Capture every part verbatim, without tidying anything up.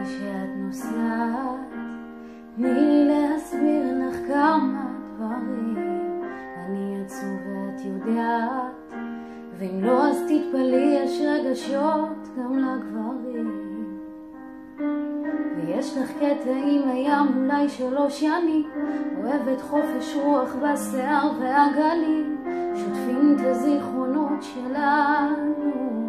שאת נוסעת, תני לי להסביר לך כמה דברים. אני עצוב ואת יודעת, ואם לא אז תתפלאי, יש רגשות גם לגברים. ויש לך קטע עם הים אולי שלוש שנים, אוהבת חופש רוח בשיער והגלים, שוטפים את הזיכרונות שלנו.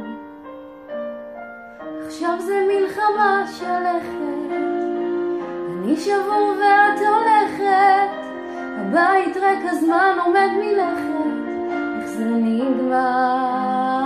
עכשיו זה מלחמה שלכת, אני שבור ואת הולכת, הבית ריק הזמן עומד מלכת, איך זה נגמר?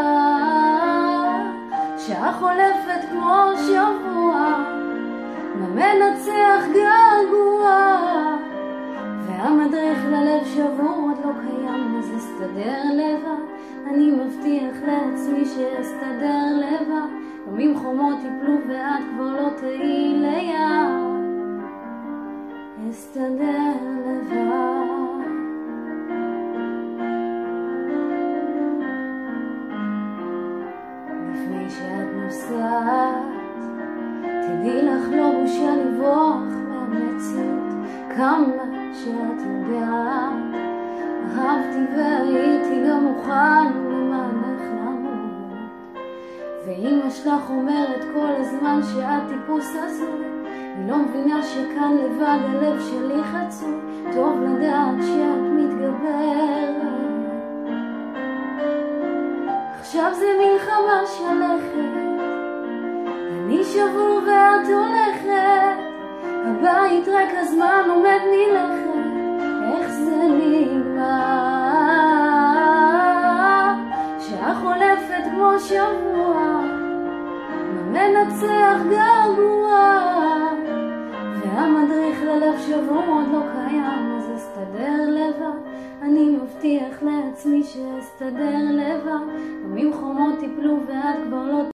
שעה חולפת כמו שבוע, מה מנצח געגוע, והמדריך ללב שבור עוד לא קיים, אז אסתדר לבד, אני מבטיח לעצמי שאסתדר לבד, גם אם חומות יפלו ואת כבר לא תהיי ליד, אסתדר לבד. לפני שאת נוסעת, תדעי לך לא בושה לברוח מהמציאות, כמה שאת יודעת, אהבתי והייתי גם מוכן למענך למות. ואמא שלך אומרת כל הזמן שאת טיפוס הזוי, היא לא מבינה שכאן לבד הלב שלי חצוי, טוב לדעת שאת מתגברת. עכשיו זה מלחמה שלכת, אני שבור ואת הולכת, הבית ריק הזמן עומד מלכת, איך זה נגמר? שעה חולפת כמו שבוע, מה מנצח געגוע, והמדריך ללב שבור עוד לא קיים, אז אסתדר לבד, אני מבטיח לעצמי שאסתדר לבד, גם אם חומות יפלו ואת כבר לא